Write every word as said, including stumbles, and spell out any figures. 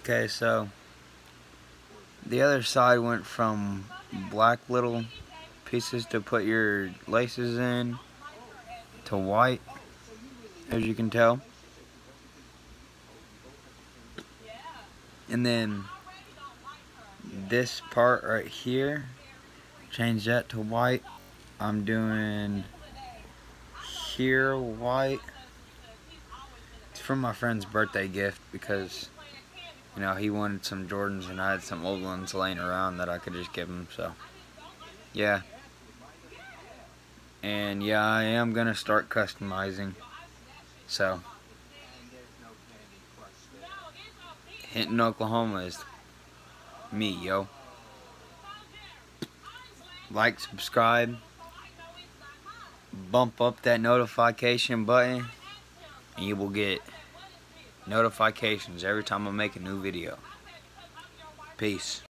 Okay, so the other side went from black little pieces to put your laces in to white, as you can tell. And then this part right here, change that to white. I'm doing here white. It's from my friend's birthday gift because, you know, he wanted some Jordans and I had some old ones laying around that I could just give him, so yeah. And yeah, I am gonna start customizing. So Hinton, Oklahoma is me, yo. Like, subscribe, bump up that notification button, and you will get notifications every time I make a new video. Peace.